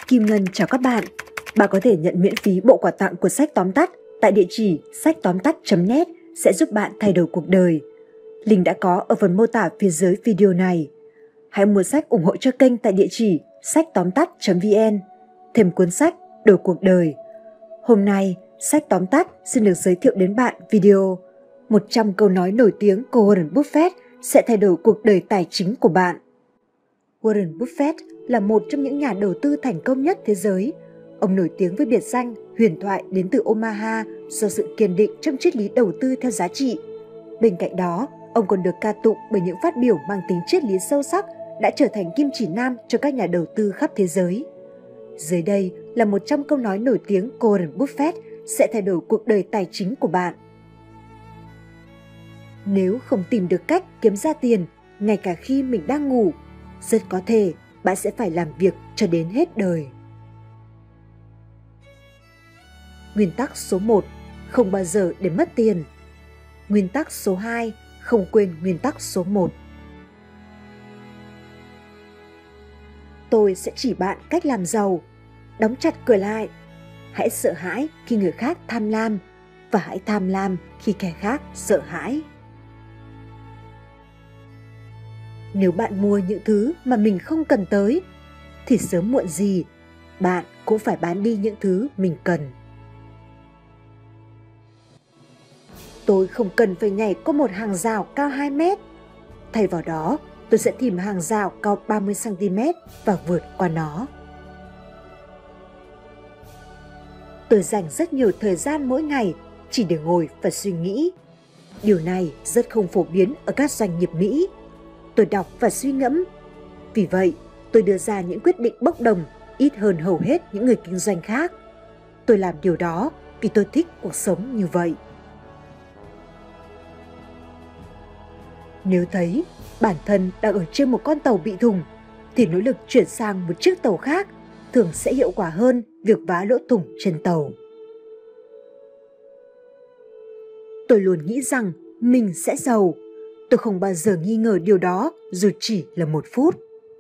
Kim Ngân chào các bạn. Bạn có thể nhận miễn phí bộ quà tặng của Sách Tóm Tắt tại địa chỉ sachttóm-tắt.net sẽ giúp bạn thay đổi cuộc đời. Link đã có ở phần mô tả phía dưới video này. Hãy mua sách ủng hộ cho kênh tại địa chỉ sachttóm-tắt.vn. Thêm cuốn sách Đổi cuộc đời. Hôm nay, Sách Tóm Tắt xin được giới thiệu đến bạn video 100 câu nói nổi tiếng của Warren Buffett sẽ thay đổi cuộc đời tài chính của bạn. Warren Buffett là một trong những nhà đầu tư thành công nhất thế giới. Ông nổi tiếng với biệt danh huyền thoại đến từ Omaha do sự kiên định trong triết lý đầu tư theo giá trị. Bên cạnh đó, ông còn được ca tụng bởi những phát biểu mang tính triết lý sâu sắc đã trở thành kim chỉ nam cho các nhà đầu tư khắp thế giới. Dưới đây là 100 câu nói nổi tiếng của Warren Buffett sẽ thay đổi cuộc đời tài chính của bạn. Nếu không tìm được cách kiếm ra tiền ngay cả khi mình đang ngủ, rất có thể bạn sẽ phải làm việc cho đến hết đời. Nguyên tắc số 1, không bao giờ để mất tiền. Nguyên tắc số 2, không quên nguyên tắc số 1. Tôi sẽ chỉ bạn cách làm giàu. Đóng chặt cửa lại. Hãy sợ hãi khi người khác tham lam và hãy tham lam khi kẻ khác sợ hãi. Nếu bạn mua những thứ mà mình không cần tới, thì sớm muộn gì, bạn cũng phải bán đi những thứ mình cần. Tôi không cần phải nhảy qua một hàng rào cao 2 mét. Thay vào đó, tôi sẽ tìm hàng rào cao 30 cm và vượt qua nó. Tôi dành rất nhiều thời gian mỗi ngày chỉ để ngồi và suy nghĩ. Điều này rất không phổ biến ở các doanh nghiệp Mỹ. Tôi đọc và suy ngẫm. Vì vậy, tôi đưa ra những quyết định bốc đồng ít hơn hầu hết những người kinh doanh khác. Tôi làm điều đó vì tôi thích cuộc sống như vậy. Nếu thấy bản thân đang ở trên một con tàu bị thủng, thì nỗ lực chuyển sang một chiếc tàu khác thường sẽ hiệu quả hơn việc vá lỗ thủng trên tàu. Tôi luôn nghĩ rằng mình sẽ giàu. Tôi không bao giờ nghi ngờ điều đó dù chỉ là 1 phút.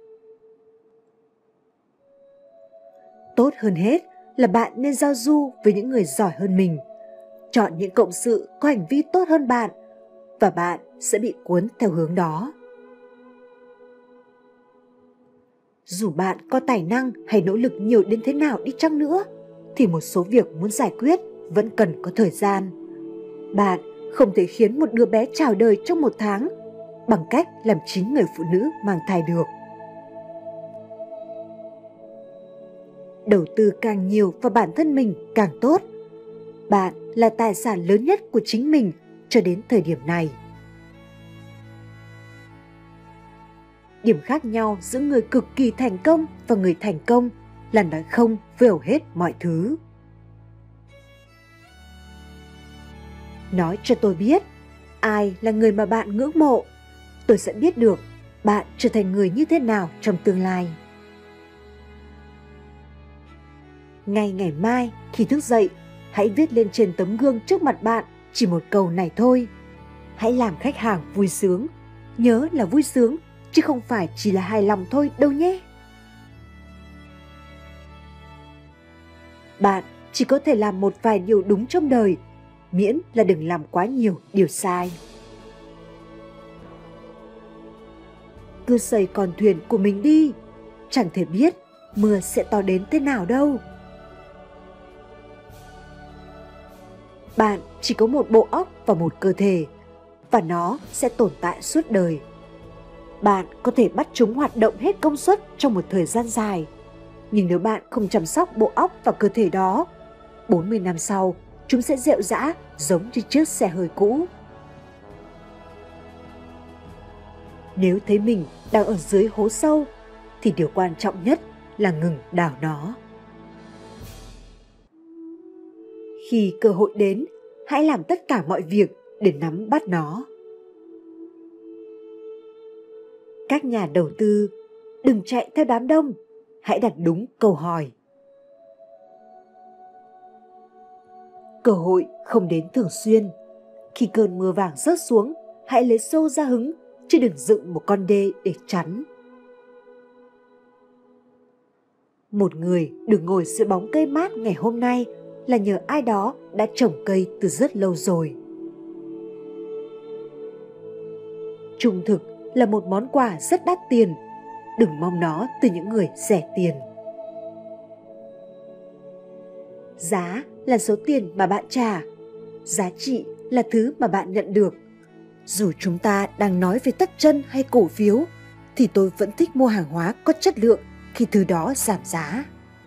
Tốt hơn hết là bạn nên giao du với những người giỏi hơn mình. Chọn những cộng sự có hành vi tốt hơn bạn và bạn sẽ bị cuốn theo hướng đó. Dù bạn có tài năng hay nỗ lực nhiều đến thế nào đi chăng nữa, thì một số việc muốn giải quyết vẫn cần có thời gian. Bạn không thể khiến một đứa bé chào đời trong 1 tháng bằng cách làm 9 người phụ nữ mang thai được. Đầu tư càng nhiều vào bản thân mình càng tốt. Bạn là tài sản lớn nhất của chính mình cho đến thời điểm này. Điểm khác nhau giữa người cực kỳ thành công và người thành công là nói không với hầu hết mọi thứ. Nói cho tôi biết ai là người mà bạn ngưỡng mộ. Tôi sẽ biết được bạn trở thành người như thế nào trong tương lai. Ngay ngày mai khi thức dậy, hãy viết lên trên tấm gương trước mặt bạn chỉ một câu này thôi. Hãy làm khách hàng vui sướng. Nhớ là vui sướng, chứ không phải chỉ là hài lòng thôi đâu nhé. Bạn chỉ có thể làm một vài điều đúng trong đời, miễn là đừng làm quá nhiều điều sai. Cứ xây con thuyền của mình đi, chẳng thể biết mưa sẽ to đến thế nào đâu. Bạn chỉ có một bộ óc và một cơ thể, và nó sẽ tồn tại suốt đời. Bạn có thể bắt chúng hoạt động hết công suất trong một thời gian dài, nhưng nếu bạn không chăm sóc bộ óc và cơ thể đó, 40 năm sau, chúng sẽ rệu rã giống như chiếc xe hơi cũ. Nếu thấy mình đang ở dưới hố sâu, thì điều quan trọng nhất là ngừng đào nó. Khi cơ hội đến, hãy làm tất cả mọi việc để nắm bắt nó. Các nhà đầu tư, đừng chạy theo đám đông, hãy đặt đúng câu hỏi. Cơ hội không đến thường xuyên. Khi cơn mưa vàng rớt xuống, hãy lấy xô ra hứng, chứ đừng dựng một con đê để chắn. Một người được ngồi dưới bóng cây mát ngày hôm nay là nhờ ai đó đã trồng cây từ rất lâu rồi. Trung thực là một món quà rất đắt tiền, đừng mong nó từ những người rẻ tiền. Giá là số tiền mà bạn trả, giá trị là thứ mà bạn nhận được. Dù chúng ta đang nói về tất chân hay cổ phiếu, thì tôi vẫn thích mua hàng hóa có chất lượng khi thứ đó giảm giá.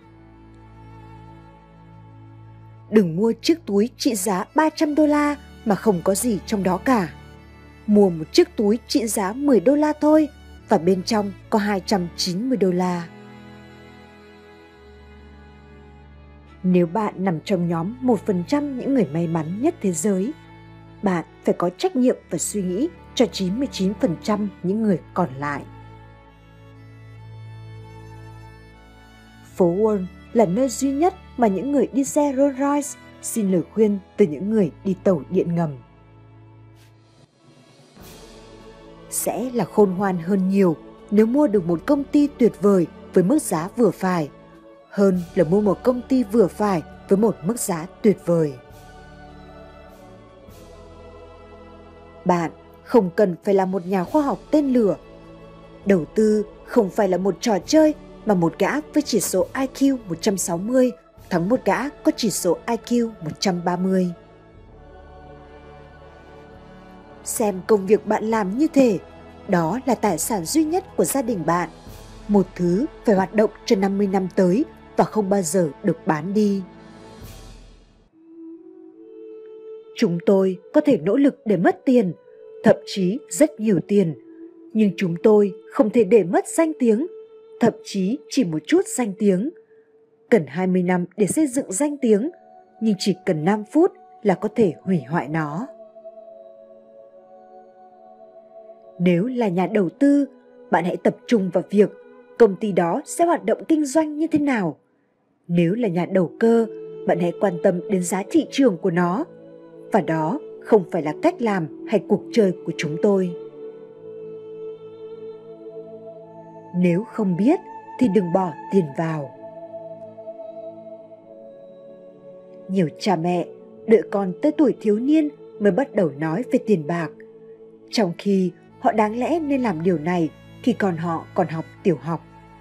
Đừng mua chiếc túi trị giá $300 mà không có gì trong đó cả. Mua một chiếc túi trị giá $10 thôi và bên trong có $290. Nếu bạn nằm trong nhóm 1% những người may mắn nhất thế giới, bạn phải có trách nhiệm và suy nghĩ cho 99% những người còn lại. Phố Wall là nơi duy nhất mà những người đi xe Rolls Royce xin lời khuyên từ những người đi tàu điện ngầm. Sẽ là khôn ngoan hơn nhiều nếu mua được một công ty tuyệt vời với mức giá vừa phải, hơn là mua một công ty vừa phải với một mức giá tuyệt vời. Bạn không cần phải là một nhà khoa học tên lửa. Đầu tư không phải là một trò chơi mà một gã với chỉ số IQ 160 thắng một gã có chỉ số IQ 130. Xem công việc bạn làm như thể đó là tài sản duy nhất của gia đình bạn, một thứ phải hoạt động cho 50 năm tới và không bao giờ được bán đi. Chúng tôi có thể nỗ lực để mất tiền, thậm chí rất nhiều tiền, nhưng chúng tôi không thể để mất danh tiếng, thậm chí chỉ một chút danh tiếng. Cần 20 năm để xây dựng danh tiếng, nhưng chỉ cần 5 phút là có thể hủy hoại nó. Nếu là nhà đầu tư, bạn hãy tập trung vào việc công ty đó sẽ hoạt động kinh doanh như thế nào. Nếu là nhà đầu cơ, bạn hãy quan tâm đến giá thị trường của nó. Và đó không phải là cách làm hay cuộc chơi của chúng tôi. Nếu không biết thì đừng bỏ tiền vào. Nhiều cha mẹ đợi con tới tuổi thiếu niên mới bắt đầu nói về tiền bạc, trong khi họ đáng lẽ nên làm điều này khi họ còn học tiểu học.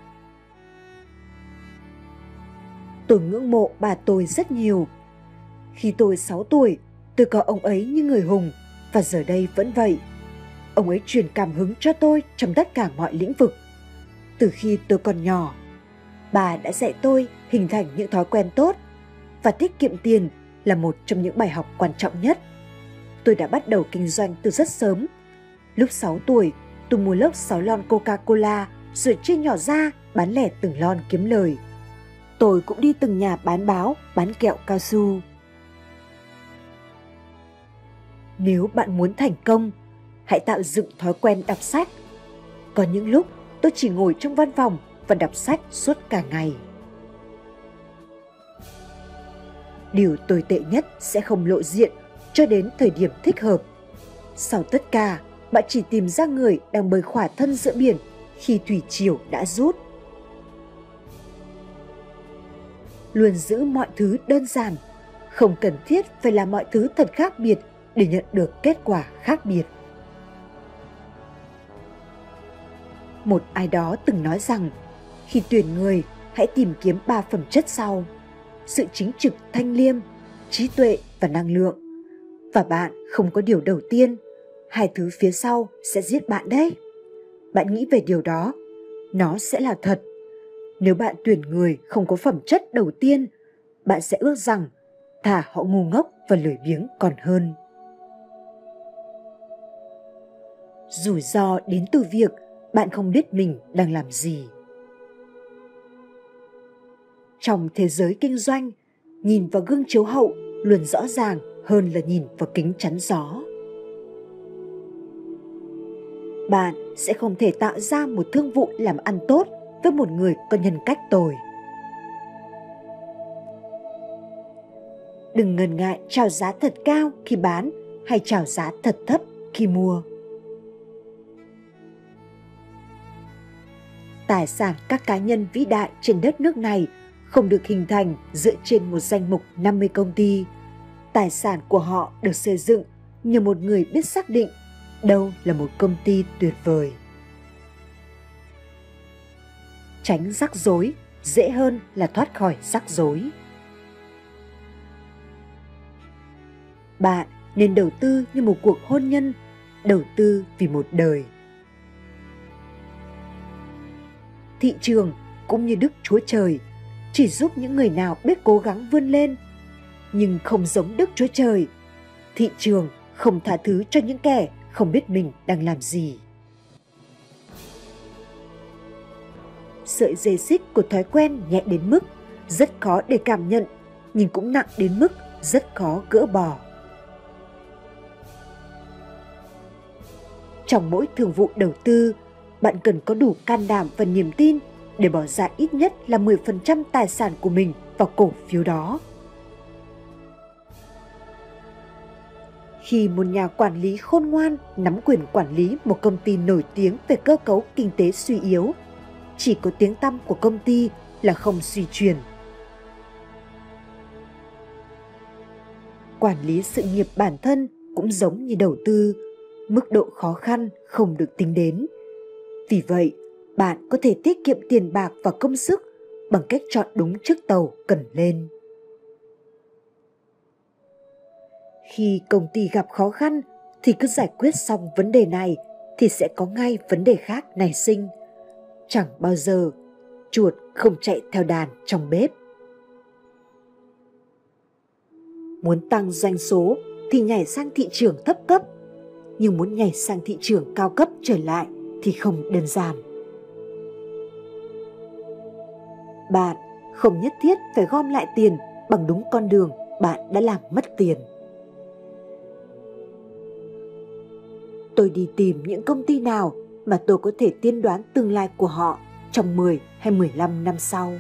Tôi ngưỡng mộ bà tôi rất nhiều. Khi tôi 6 tuổi, tôi coi ông ấy như người hùng và giờ đây vẫn vậy. Ông ấy truyền cảm hứng cho tôi trong tất cả mọi lĩnh vực. Từ khi tôi còn nhỏ, bà đã dạy tôi hình thành những thói quen tốt và tiết kiệm tiền là một trong những bài học quan trọng nhất. Tôi đã bắt đầu kinh doanh từ rất sớm. Lúc 6 tuổi, tôi mua lốc 6 lon Coca-Cola rồi chia nhỏ ra bán lẻ từng lon kiếm lời. Tôi cũng đi từng nhà bán báo, bán kẹo cao su. Nếu bạn muốn thành công, hãy tạo dựng thói quen đọc sách. Có những lúc tôi chỉ ngồi trong văn phòng và đọc sách suốt cả ngày. Điều tồi tệ nhất sẽ không lộ diện cho đến thời điểm thích hợp. Sau tất cả, bạn chỉ tìm ra người đang bơi khỏa thân giữa biển khi thủy triều đã rút. Luôn giữ mọi thứ đơn giản, không cần thiết phải làm mọi thứ thật khác biệt để nhận được kết quả khác biệt. Một ai đó từng nói rằng, khi tuyển người, hãy tìm kiếm 3 phẩm chất sau: sự chính trực, thanh liêm, trí tuệ và năng lượng. Và bạn không có điều đầu tiên, 2 thứ phía sau sẽ giết bạn đấy. Bạn nghĩ về điều đó, nó sẽ là thật. Nếu bạn tuyển người không có phẩm chất đầu tiên, bạn sẽ ước rằng thà họ ngu ngốc và lười biếng còn hơn. Rủi ro đến từ việc bạn không biết mình đang làm gì. Trong thế giới kinh doanh, nhìn vào gương chiếu hậu luôn rõ ràng hơn là nhìn vào kính chắn gió. Bạn sẽ không thể tạo ra một thương vụ làm ăn tốt với một người có nhân cách tồi. Đừng ngần ngại chào giá thật cao khi bán hay chào giá thật thấp khi mua. Tài sản các cá nhân vĩ đại trên đất nước này không được hình thành dựa trên một danh mục 50 công ty. Tài sản của họ được xây dựng nhờ một người biết xác định đâu là một công ty tuyệt vời. Tránh rắc rối dễ hơn là thoát khỏi rắc rối. Bạn nên đầu tư như một cuộc hôn nhân, đầu tư vì một đời. Thị trường cũng như Đức Chúa Trời chỉ giúp những người nào biết cố gắng vươn lên, nhưng không giống Đức Chúa Trời. Thị trường không tha thứ cho những kẻ không biết mình đang làm gì. Sợi dây xích của thói quen nhẹ đến mức rất khó để cảm nhận, nhưng cũng nặng đến mức rất khó gỡ bỏ. Trong mỗi thương vụ đầu tư, bạn cần có đủ can đảm và niềm tin để bỏ ra ít nhất là 10% tài sản của mình vào cổ phiếu đó. Khi một nhà quản lý khôn ngoan nắm quyền quản lý một công ty nổi tiếng về cơ cấu kinh tế suy yếu, chỉ có tiếng tăm của công ty là không suy chuyển. Quản lý sự nghiệp bản thân cũng giống như đầu tư, mức độ khó khăn không được tính đến. Vì vậy, bạn có thể tiết kiệm tiền bạc và công sức bằng cách chọn đúng chiếc tàu cần lên. Khi công ty gặp khó khăn thì cứ giải quyết xong vấn đề này thì sẽ có ngay vấn đề khác nảy sinh. Chẳng bao giờ chuột không chạy theo đàn trong bếp. Muốn tăng doanh số thì nhảy sang thị trường thấp cấp, nhưng muốn nhảy sang thị trường cao cấp trở lại thì không đơn giản. Bạn không nhất thiết phải gom lại tiền bằng đúng con đường bạn đã làm mất tiền. Tôi đi tìm những công ty nào mà tôi có thể tiên đoán tương lai của họ trong 10 hay 15 năm sau.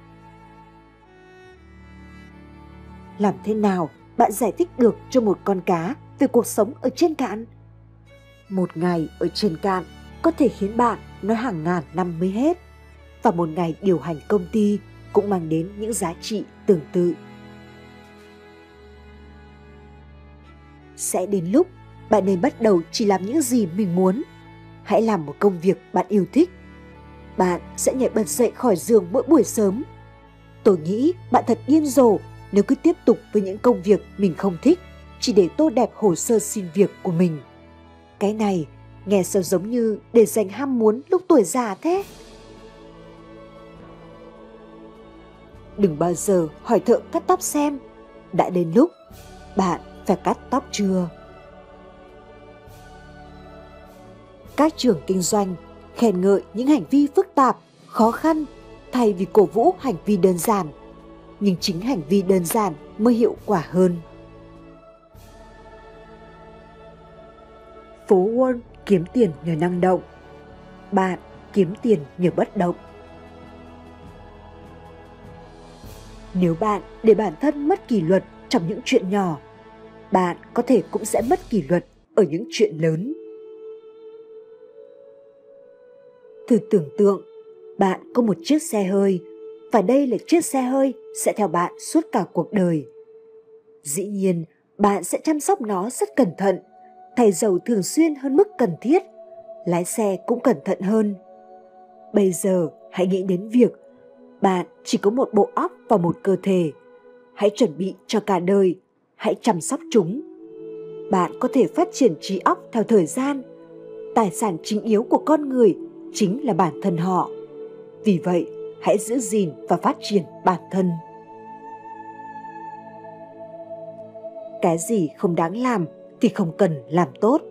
Làm thế nào bạn giải thích được cho một con cá về cuộc sống ở trên cạn? Một ngày ở trên cạn có thể khiến bạn nói hàng ngàn năm mới hết, và một ngày điều hành công ty cũng mang đến những giá trị tương tự. Sẽ đến lúc bạn nên bắt đầu chỉ làm những gì mình muốn. Hãy làm một công việc bạn yêu thích. Bạn sẽ nhảy bật dậy khỏi giường mỗi buổi sớm. Tôi nghĩ bạn thật điên rồ nếu cứ tiếp tục với những công việc mình không thích chỉ để tô đẹp hồ sơ xin việc của mình. Cái này nghe sao giống như để dành ham muốn lúc tuổi già thế. Đừng bao giờ hỏi thợ cắt tóc xem đã đến lúc bạn phải cắt tóc chưa. Các trường kinh doanh khen ngợi những hành vi phức tạp, khó khăn thay vì cổ vũ hành vi đơn giản, nhưng chính hành vi đơn giản mới hiệu quả hơn. Phố Wall kiếm tiền nhờ năng động, bạn kiếm tiền nhờ bất động. Nếu bạn để bản thân mất kỷ luật trong những chuyện nhỏ, bạn có thể cũng sẽ mất kỷ luật ở những chuyện lớn. Thử tưởng tượng, bạn có một chiếc xe hơi, và đây là chiếc xe hơi sẽ theo bạn suốt cả cuộc đời. Dĩ nhiên, bạn sẽ chăm sóc nó rất cẩn thận, thay dầu thường xuyên hơn mức cần thiết, lái xe cũng cẩn thận hơn. Bây giờ, hãy nghĩ đến việc bạn chỉ có một bộ óc và một cơ thể. Hãy chuẩn bị cho cả đời, hãy chăm sóc chúng. Bạn có thể phát triển trí óc theo thời gian. Tài sản chính yếu của con người chính là bản thân họ. Vì vậy, hãy giữ gìn và phát triển bản thân. Cái gì không đáng làm thì không cần làm tốt.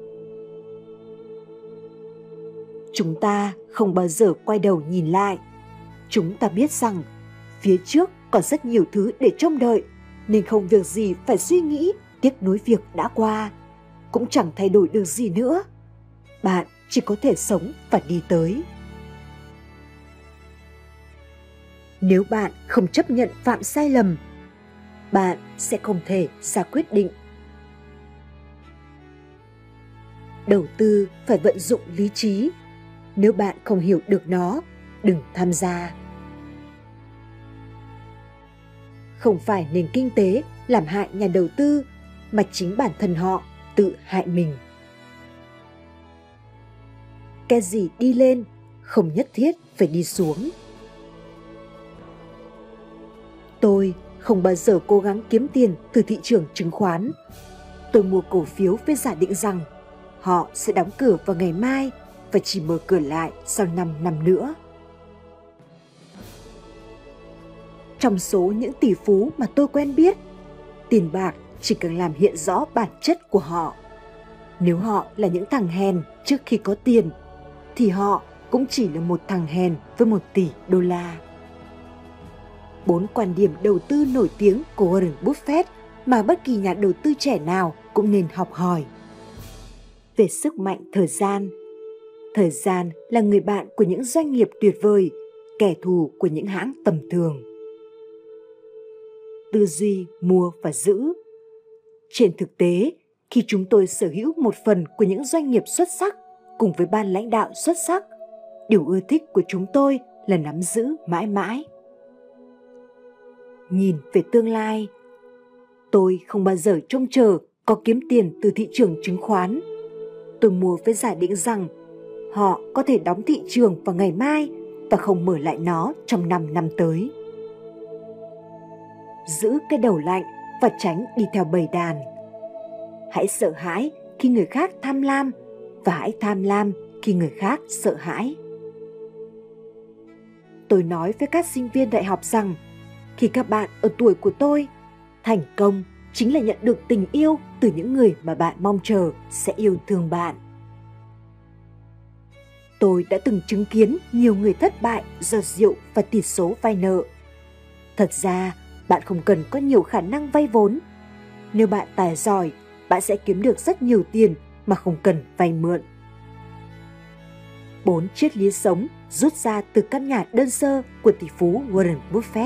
Chúng ta không bao giờ quay đầu nhìn lại. Chúng ta biết rằng phía trước còn rất nhiều thứ để trông đợi, nên không việc gì phải suy nghĩ tiếc nuối việc đã qua. Cũng chẳng thay đổi được gì nữa. Bạn chỉ có thể sống và đi tới. Nếu bạn không chấp nhận phạm sai lầm, bạn sẽ không thể ra quyết định. Đầu tư phải vận dụng lý trí. Nếu bạn không hiểu được nó đừng tham gia. Không phải nền kinh tế làm hại nhà đầu tư, mà chính bản thân họ tự hại mình. Cái gì đi lên không nhất thiết phải đi xuống. Tôi không bao giờ cố gắng kiếm tiền từ thị trường chứng khoán. Tôi mua cổ phiếu với giả định rằng họ sẽ đóng cửa vào ngày mai và chỉ mở cửa lại sau 5 năm nữa. Trong số những tỷ phú mà tôi quen biết, tiền bạc chỉ cần làm hiện rõ bản chất của họ. Nếu họ là những thằng hèn trước khi có tiền, thì họ cũng chỉ là một thằng hèn với 1 tỷ đô la. 4 quan điểm đầu tư nổi tiếng của Warren Buffett mà bất kỳ nhà đầu tư trẻ nào cũng nên học hỏi. Về sức mạnh thời gian. Thời gian là người bạn của những doanh nghiệp tuyệt vời, kẻ thù của những hãng tầm thường. Tư duy mua và giữ. Trên thực tế, khi chúng tôi sở hữu một phần của những doanh nghiệp xuất sắc cùng với ban lãnh đạo xuất sắc, điều ưa thích của chúng tôi là nắm giữ mãi mãi. Nhìn về tương lai. Tôi không bao giờ trông chờ có kiếm tiền từ thị trường chứng khoán. Tôi mua với giả định rằng họ có thể đóng thị trường vào ngày mai và không mở lại nó trong 5 năm tới. Giữ cái đầu lạnh và tránh đi theo bầy đàn. Hãy sợ hãi khi người khác tham lam và hãy tham lam khi người khác sợ hãi. Tôi nói với các sinh viên đại học rằng khi các bạn ở tuổi của tôi, thành công chính là nhận được tình yêu từ những người mà bạn mong chờ sẽ yêu thương bạn. Tôi đã từng chứng kiến nhiều người thất bại do rượu và tỷ số vay nợ. Thật ra, bạn không cần có nhiều khả năng vay vốn. Nếu bạn tài giỏi, bạn sẽ kiếm được rất nhiều tiền mà không cần vay mượn. 4 triết lý sống rút ra từ căn nhà đơn sơ của tỷ phú Warren Buffett.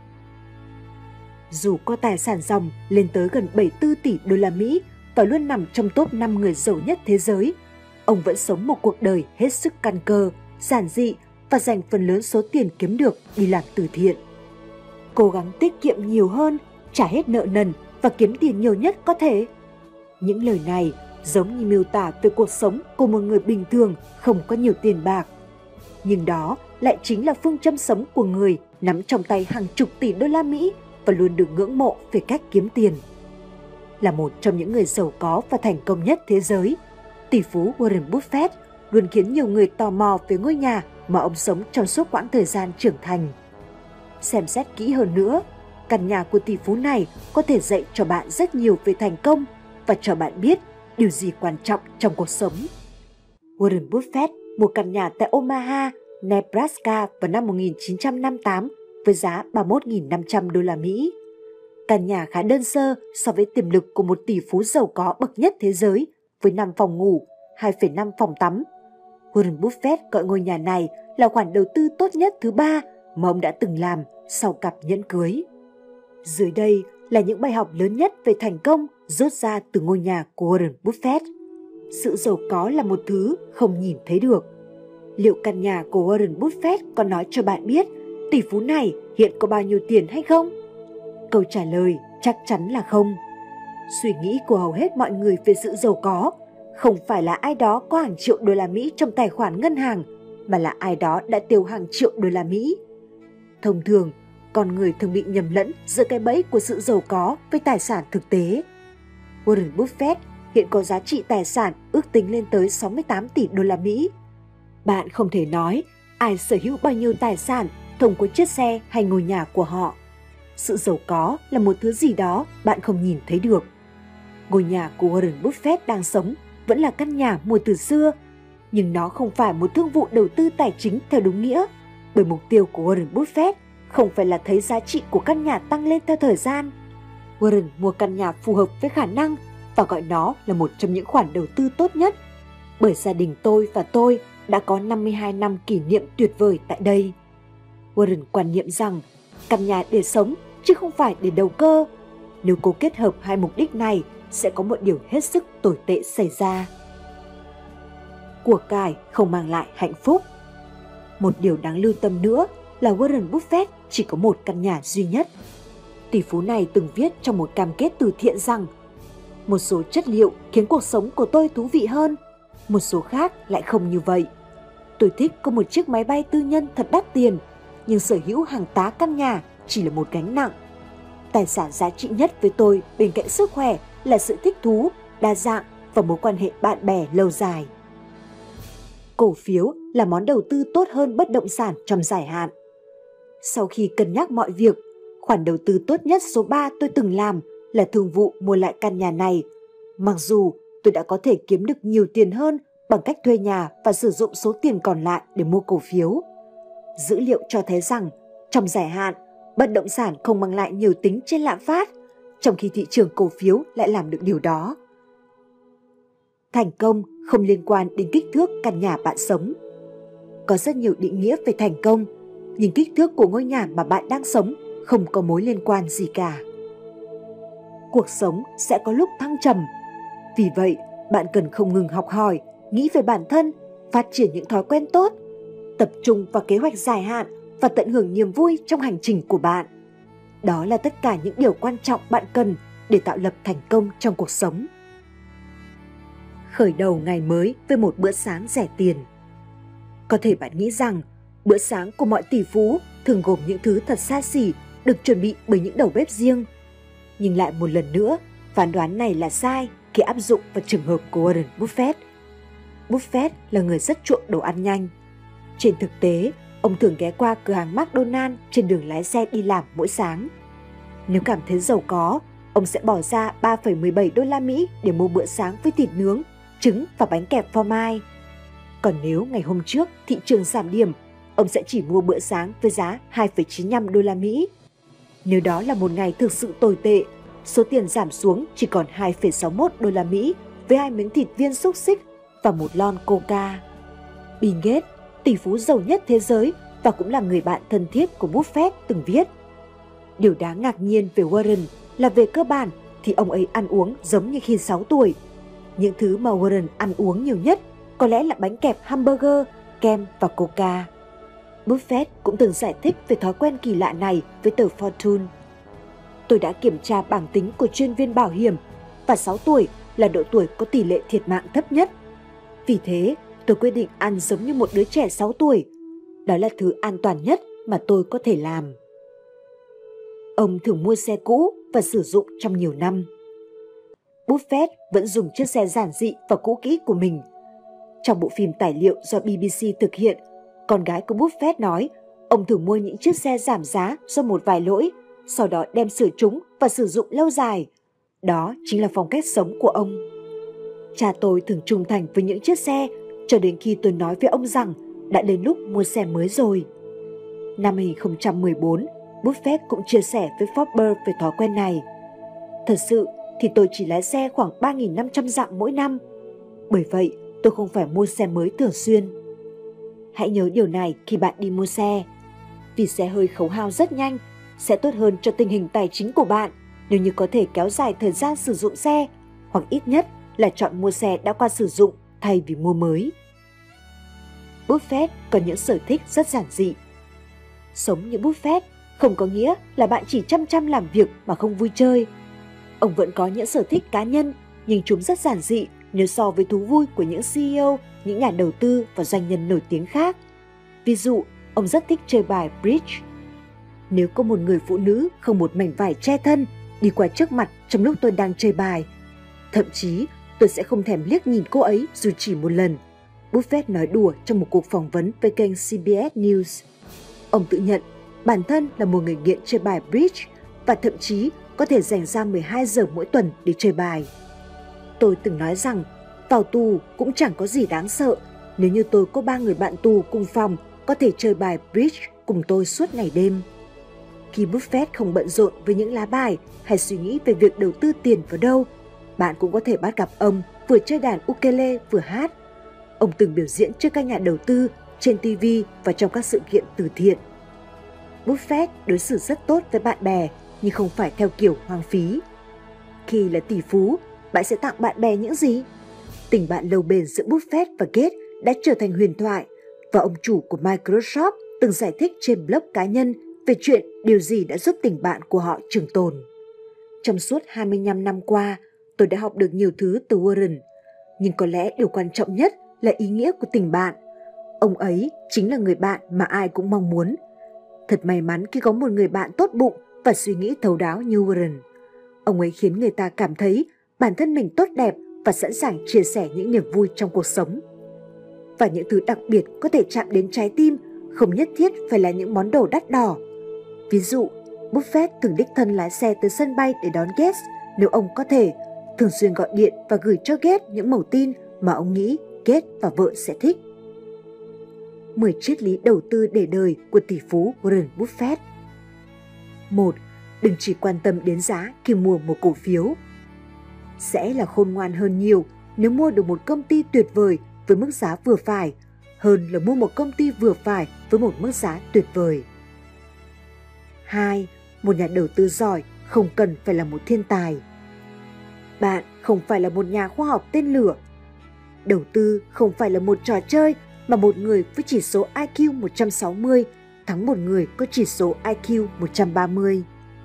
Dù có tài sản ròng lên tới gần 74 tỷ đô la Mỹ và luôn nằm trong top 5 người giàu nhất thế giới, ông vẫn sống một cuộc đời hết sức căn cơ, giản dị và dành phần lớn số tiền kiếm được đi làm từ thiện. Cố gắng tiết kiệm nhiều hơn, trả hết nợ nần và kiếm tiền nhiều nhất có thể. Những lời này giống như miêu tả về cuộc sống của một người bình thường không có nhiều tiền bạc. Nhưng đó lại chính là phương châm sống của người nắm trong tay hàng chục tỷ đô la Mỹ và luôn được ngưỡng mộ về cách kiếm tiền. Là một trong những người giàu có và thành công nhất thế giới, tỷ phú Warren Buffett luôn khiến nhiều người tò mò về ngôi nhà mà ông sống trong suốt quãng thời gian trưởng thành. Xem xét kỹ hơn nữa, căn nhà của tỷ phú này có thể dạy cho bạn rất nhiều về thành công và cho bạn biết điều gì quan trọng trong cuộc sống. Warren Buffett mua căn nhà tại Omaha, Nebraska vào năm 1958 với giá 31.500 đô la Mỹ. Căn nhà khá đơn sơ so với tiềm lực của một tỷ phú giàu có bậc nhất thế giới với 5 phòng ngủ, 2,5 phòng tắm. Warren Buffett gọi ngôi nhà này là khoản đầu tư tốt nhất thứ 3 mà ông đã từng làm sau cặp nhẫn cưới. Dưới đây là những bài học lớn nhất về thành công rút ra từ ngôi nhà của Warren Buffett. Sự giàu có là một thứ không nhìn thấy được. Liệu căn nhà của Warren Buffett có nói cho bạn biết tỷ phú này hiện có bao nhiêu tiền hay không? Câu trả lời chắc chắn là không. Suy nghĩ của hầu hết mọi người về sự giàu có không phải là ai đó có hàng triệu đô la Mỹ trong tài khoản ngân hàng, mà là ai đó đã tiêu hàng triệu đô la Mỹ. Thông thường, con người thường bị nhầm lẫn giữa cái bẫy của sự giàu có với tài sản thực tế. Warren Buffett hiện có giá trị tài sản ước tính lên tới 68 tỷ đô la Mỹ. Bạn không thể nói ai sở hữu bao nhiêu tài sản thông qua chiếc xe hay ngôi nhà của họ. Sự giàu có là một thứ gì đó bạn không nhìn thấy được. Ngôi nhà của Warren Buffett đang sống vẫn là căn nhà mua từ xưa, nhưng nó không phải một thương vụ đầu tư tài chính theo đúng nghĩa, bởi mục tiêu của Warren Buffett không phải là thấy giá trị của căn nhà tăng lên theo thời gian. Warren mua căn nhà phù hợp với khả năng và gọi nó là một trong những khoản đầu tư tốt nhất, bởi gia đình tôi và tôi đã có 52 năm kỷ niệm tuyệt vời tại đây. Warren quan niệm rằng căn nhà để sống chứ không phải để đầu cơ. Nếu cố kết hợp hai mục đích này, sẽ có một điều hết sức tồi tệ xảy ra. Của cải không mang lại hạnh phúc. Một điều đáng lưu tâm nữa là Warren Buffett chỉ có một căn nhà duy nhất. Tỷ phú này từng viết trong một cam kết từ thiện rằng một số chất liệu khiến cuộc sống của tôi thú vị hơn, một số khác lại không như vậy. Tôi thích có một chiếc máy bay tư nhân thật đắt tiền, nhưng sở hữu hàng tá căn nhà chỉ là một gánh nặng. Tài sản giá trị nhất với tôi bên cạnh sức khỏe là sự thích thú, đa dạng và mối quan hệ bạn bè lâu dài. Cổ phiếu là món đầu tư tốt hơn bất động sản trong dài hạn. Sau khi cân nhắc mọi việc, khoản đầu tư tốt nhất số 3 tôi từng làm là thương vụ mua lại căn nhà này, mặc dù tôi đã có thể kiếm được nhiều tiền hơn bằng cách thuê nhà và sử dụng số tiền còn lại để mua cổ phiếu. Dữ liệu cho thấy rằng, trong dài hạn, bất động sản không mang lại nhiều tính trên lạm phát, trong khi thị trường cổ phiếu lại làm được điều đó. Thành công không liên quan đến kích thước căn nhà bạn sống. Có rất nhiều định nghĩa về thành công, nhưng kích thước của ngôi nhà mà bạn đang sống không có mối liên quan gì cả. Cuộc sống sẽ có lúc thăng trầm. Vì vậy, bạn cần không ngừng học hỏi, nghĩ về bản thân, phát triển những thói quen tốt, tập trung vào kế hoạch dài hạn và tận hưởng niềm vui trong hành trình của bạn. Đó là tất cả những điều quan trọng bạn cần để tạo lập thành công trong cuộc sống. Khởi đầu ngày mới với một bữa sáng rẻ tiền. Có thể bạn nghĩ rằng bữa sáng của mọi tỷ phú thường gồm những thứ thật xa xỉ được chuẩn bị bởi những đầu bếp riêng. Nhưng lại một lần nữa, phán đoán này là sai khi áp dụng vào trường hợp của Warren Buffett. Buffett là người rất chuộng đồ ăn nhanh. Trên thực tế, ông thường ghé qua cửa hàng McDonald's trên đường lái xe đi làm mỗi sáng. Nếu cảm thấy giàu có, ông sẽ bỏ ra 3,17 đô la Mỹ để mua bữa sáng với thịt nướng, trứng và bánh kẹp phô mai. Còn nếu ngày hôm trước thị trường giảm điểm, ông sẽ chỉ mua bữa sáng với giá 2,95 đô la Mỹ. Nếu đó là một ngày thực sự tồi tệ, số tiền giảm xuống chỉ còn 2,61 đô la Mỹ với 2 miếng thịt viên xúc xích và một lon Coca. Bill Gates, tỷ phú giàu nhất thế giới và cũng là người bạn thân thiết của Buffett từng viết: điều đáng ngạc nhiên về Warren là về cơ bản thì ông ấy ăn uống giống như khi 6 tuổi. Những thứ mà Warren ăn uống nhiều nhất có lẽ là bánh kẹp hamburger, kem và Coca. Buffett cũng từng giải thích về thói quen kỳ lạ này với tờ Fortune. Tôi đã kiểm tra bảng tính của chuyên viên bảo hiểm và 6 tuổi là độ tuổi có tỷ lệ thiệt mạng thấp nhất. Vì thế, tôi quyết định ăn giống như một đứa trẻ 6 tuổi. Đó là thứ an toàn nhất mà tôi có thể làm. Ông thường mua xe cũ và sử dụng trong nhiều năm. Buffett vẫn dùng chiếc xe giản dị và cũ kỹ của mình. Trong bộ phim tài liệu do BBC thực hiện, con gái của Buffett nói ông thường mua những chiếc xe giảm giá do một vài lỗi, sau đó đem sửa chúng và sử dụng lâu dài. Đó chính là phong cách sống của ông. Cha tôi thường trung thành với những chiếc xe cho đến khi tôi nói với ông rằng đã đến lúc mua xe mới rồi. Năm 2014, Buffett cũng chia sẻ với Forbes về thói quen này. Thật sự thì tôi chỉ lái xe khoảng 3.500 dặm mỗi năm. Bởi vậy, tôi không phải mua xe mới thường xuyên. Hãy nhớ điều này khi bạn đi mua xe. Vì xe hơi khấu hao rất nhanh, sẽ tốt hơn cho tình hình tài chính của bạn nếu như có thể kéo dài thời gian sử dụng xe, hoặc ít nhất là chọn mua xe đã qua sử dụng thay vì mua mới. Buffett có những sở thích rất giản dị. Sống như Buffett không có nghĩa là bạn chỉ chăm chăm làm việc mà không vui chơi. Ông vẫn có những sở thích cá nhân, nhưng chúng rất giản dị nếu so với thú vui của những CEO, những nhà đầu tư và doanh nhân nổi tiếng khác. Ví dụ, ông rất thích chơi bài bridge. Nếu có một người phụ nữ không một mảnh vải che thân đi qua trước mặt trong lúc tôi đang chơi bài, thậm chí tôi sẽ không thèm liếc nhìn cô ấy dù chỉ một lần, Buffett nói đùa trong một cuộc phỏng vấn với kênh CBS News. Ông tự nhận bản thân là một người nghiện chơi bài bridge và thậm chí có thể dành ra 12 giờ mỗi tuần để chơi bài. Tôi từng nói rằng vào tù cũng chẳng có gì đáng sợ nếu như tôi có 3 người bạn tù cùng phòng có thể chơi bài bridge cùng tôi suốt ngày đêm. Khi Buffett không bận rộn với những lá bài hay suy nghĩ về việc đầu tư tiền vào đâu, bạn cũng có thể bắt gặp ông vừa chơi đàn ukulele vừa hát. Ông từng biểu diễn trước các nhà đầu tư, trên TV và trong các sự kiện từ thiện. Buffett đối xử rất tốt với bạn bè nhưng không phải theo kiểu hoang phí. Khi là tỷ phú, bạn sẽ tặng bạn bè những gì? Tình bạn lâu bền giữa Buffett và Gates đã trở thành huyền thoại. và ông chủ của Microsoft từng giải thích trên blog cá nhân về chuyện điều gì đã giúp tình bạn của họ trường tồn. Trong suốt 25 năm qua, tôi đã học được nhiều thứ từ Warren, nhưng có lẽ điều quan trọng nhất là ý nghĩa của tình bạn. Ông ấy chính là người bạn mà ai cũng mong muốn. Thật may mắn khi có một người bạn tốt bụng và suy nghĩ thấu đáo như Warren. Ông ấy khiến người ta cảm thấy bản thân mình tốt đẹp và sẵn sàng chia sẻ những niềm vui trong cuộc sống. Và những thứ đặc biệt có thể chạm đến trái tim không nhất thiết phải là những món đồ đắt đỏ. Ví dụ, Buffett thường đích thân lái xe tới sân bay để đón Gates nếu ông có thể, thường xuyên gọi điện và gửi cho Gates những mẩu tin mà ông nghĩ Gates và vợ sẽ thích. 10 triết lý đầu tư để đời của tỷ phú Warren Buffett. 1. Đừng chỉ quan tâm đến giá khi mua một cổ phiếu. Sẽ là khôn ngoan hơn nhiều nếu mua được một công ty tuyệt vời với mức giá vừa phải, hơn là mua một công ty vừa phải với một mức giá tuyệt vời. 2. Một nhà đầu tư giỏi không cần phải là một thiên tài. Bạn không phải là một nhà khoa học tên lửa. Đầu tư không phải là một trò chơi mà một người với chỉ số IQ 160 thắng một người có chỉ số IQ 130.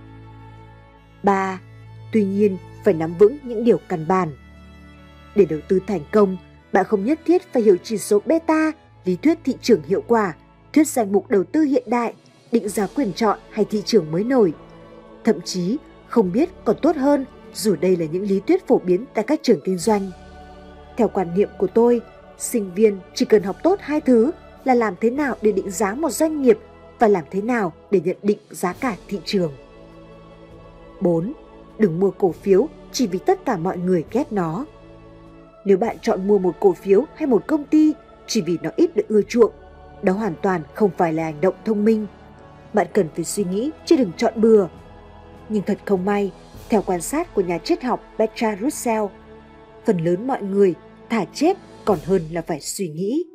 3. Tuy nhiên, phải nắm vững những điều căn bản. Để đầu tư thành công, bạn không nhất thiết phải hiểu chỉ số beta, lý thuyết thị trường hiệu quả, thuyết danh mục đầu tư hiện đại, định giá quyền chọn hay thị trường mới nổi. Thậm chí, không biết còn tốt hơn dù đây là những lý thuyết phổ biến tại các trường kinh doanh. Theo quan niệm của tôi, sinh viên chỉ cần học tốt 2 thứ là làm thế nào để định giá một doanh nghiệp và làm thế nào để nhận định giá cả thị trường. 4. Đừng mua cổ phiếu chỉ vì tất cả mọi người ghét nó. Nếu bạn chọn mua một cổ phiếu hay một công ty chỉ vì nó ít được ưa chuộng, đó hoàn toàn không phải là hành động thông minh. Bạn cần phải suy nghĩ chứ đừng chọn bừa. Nhưng thật không may, theo quan sát của nhà triết học Bertrand Russell, phần lớn mọi người thà chết còn hơn là phải suy nghĩ.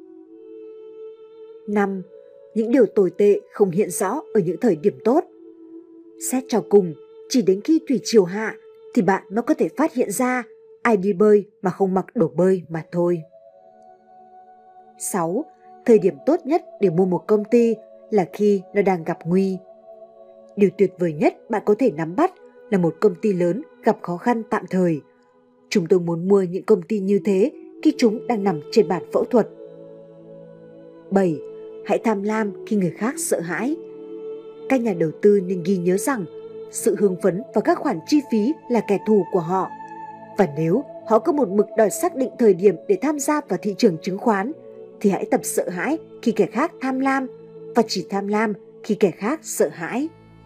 5. Những điều tồi tệ không hiện rõ ở những thời điểm tốt. Xét cho cùng, chỉ đến khi thủy triều hạ thì bạn mới có thể phát hiện ra ai đi bơi mà không mặc đồ bơi mà thôi. 6. Thời điểm tốt nhất để mua một công ty là khi nó đang gặp nguy. Điều tuyệt vời nhất bạn có thể nắm bắt là một công ty lớn gặp khó khăn tạm thời. Chúng tôi muốn mua những công ty như thế khi chúng đang nằm trên bàn phẫu thuật. 7. Hãy tham lam khi người khác sợ hãi. Các nhà đầu tư nên ghi nhớ rằng sự hưng phấn và các khoản chi phí là kẻ thù của họ. Và nếu họ có một mực đòi xác định thời điểm để tham gia vào thị trường chứng khoán, thì hãy tập sợ hãi khi kẻ khác tham lam và chỉ tham lam khi kẻ khác sợ hãi.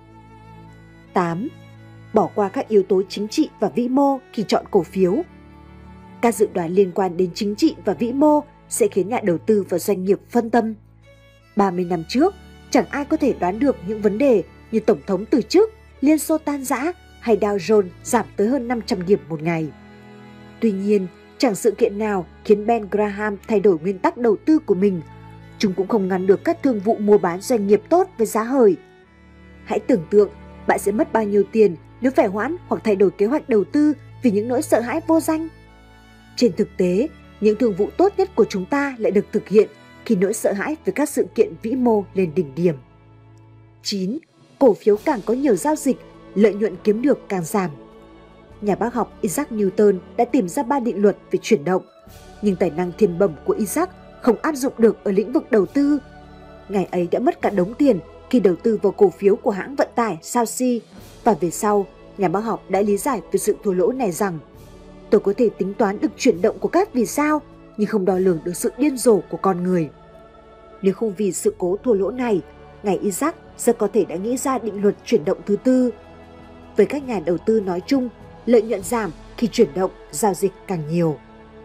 8. Bỏ qua các yếu tố chính trị và vĩ mô khi chọn cổ phiếu. Các dự đoán liên quan đến chính trị và vĩ mô sẽ khiến nhà đầu tư và doanh nghiệp phân tâm. 30 năm trước, chẳng ai có thể đoán được những vấn đề như Tổng thống từ chức, Liên Xô tan rã hay Dow Jones giảm tới hơn 500 điểm một ngày. Tuy nhiên, chẳng sự kiện nào khiến Ben Graham thay đổi nguyên tắc đầu tư của mình. Chúng cũng không ngăn được các thương vụ mua bán doanh nghiệp tốt với giá hời. Hãy tưởng tượng bạn sẽ mất bao nhiêu tiền nếu phải hoãn hoặc thay đổi kế hoạch đầu tư vì những nỗi sợ hãi vô danh. Trên thực tế, những thương vụ tốt nhất của chúng ta lại được thực hiện khi nỗi sợ hãi về các sự kiện vĩ mô lên đỉnh điểm. 9. Cổ phiếu càng có nhiều giao dịch, lợi nhuận kiếm được càng giảm. Nhà bác học Isaac Newton đã tìm ra 3 định luật về chuyển động, nhưng tài năng thiên bẩm của Isaac không áp dụng được ở lĩnh vực đầu tư. Ngài ấy đã mất cả đống tiền khi đầu tư vào cổ phiếu của hãng vận tải Saucy, và về sau, nhà bác học đã lý giải về sự thua lỗ này rằng: tôi có thể tính toán được chuyển động của các vì sao, nhưng không đo lường được sự điên rồ của con người. Nếu không vì sự cố thua lỗ này, ngài Isaac rất có thể đã nghĩ ra định luật chuyển động thứ tư. Với các nhà đầu tư nói chung, lợi nhuận giảm khi chuyển động, giao dịch càng nhiều.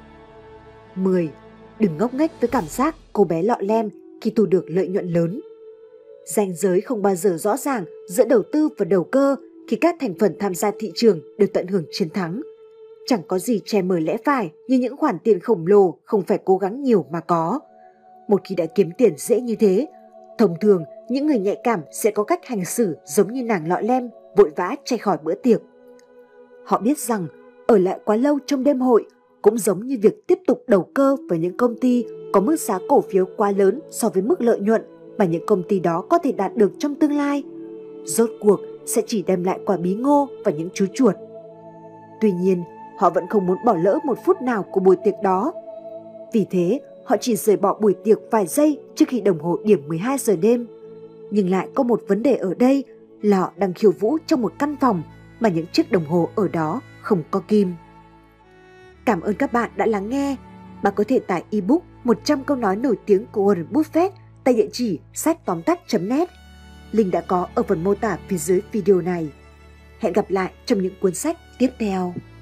10. Đừng ngốc nghếch với cảm giác cô bé lọ lem khi thu được lợi nhuận lớn. Ranh giới không bao giờ rõ ràng giữa đầu tư và đầu cơ khi các thành phần tham gia thị trường đều tận hưởng chiến thắng. Chẳng có gì che mờ lẽ phải như những khoản tiền khổng lồ không phải cố gắng nhiều mà có. Một khi đã kiếm tiền dễ như thế, thông thường những người nhạy cảm sẽ có cách hành xử giống như nàng lọ lem vội vã chạy khỏi bữa tiệc. Họ biết rằng ở lại quá lâu trong đêm hội cũng giống như việc tiếp tục đầu cơ vào những công ty có mức giá cổ phiếu quá lớn so với mức lợi nhuận mà những công ty đó có thể đạt được trong tương lai, rốt cuộc sẽ chỉ đem lại quả bí ngô và những chú chuột. Tuy nhiên, họ vẫn không muốn bỏ lỡ một phút nào của buổi tiệc đó. Vì thế, họ chỉ rời bỏ buổi tiệc vài giây trước khi đồng hồ điểm 12 giờ đêm. Nhưng lại có một vấn đề ở đây là họ đang khiêu vũ trong một căn phòng mà những chiếc đồng hồ ở đó không có kim. Cảm ơn các bạn đã lắng nghe. Bạn có thể tải ebook 100 câu nói nổi tiếng của Warren Buffett tại địa chỉ sách tóm tắt.net. Link đã có ở phần mô tả phía dưới video này. Hẹn gặp lại trong những cuốn sách tiếp theo.